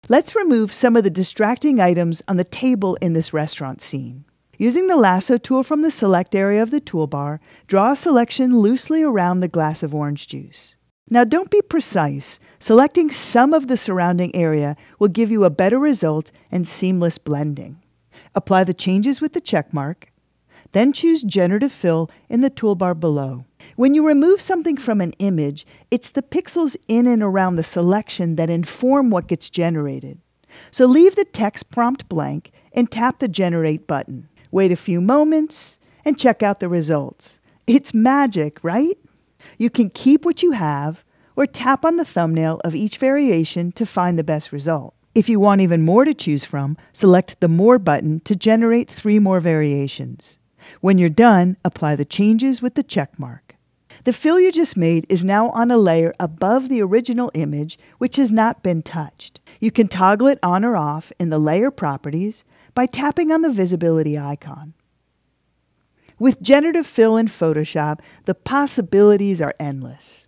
Let's remove some of the distracting items on the table in this restaurant scene. Using the lasso tool from the select area of the toolbar, draw a selection loosely around the glass of orange juice. Now don't be precise. Selecting some of the surrounding area will give you a better result and seamless blending. Apply the changes with the check mark. Then choose Generative Fill in the toolbar below. When you remove something from an image, it's the pixels in and around the selection that inform what gets generated. So leave the text prompt blank and tap the Generate button. Wait a few moments and check out the results. It's magic, right? You can keep what you have or tap on the thumbnail of each variation to find the best result. If you want even more to choose from, select the More button to generate 3 more variations. When you're done, apply the changes with the check mark. The fill you just made is now on a layer above the original image, which has not been touched. You can toggle it on or off in the Layer Properties by tapping on the visibility icon. With Generative Fill in Photoshop, the possibilities are endless.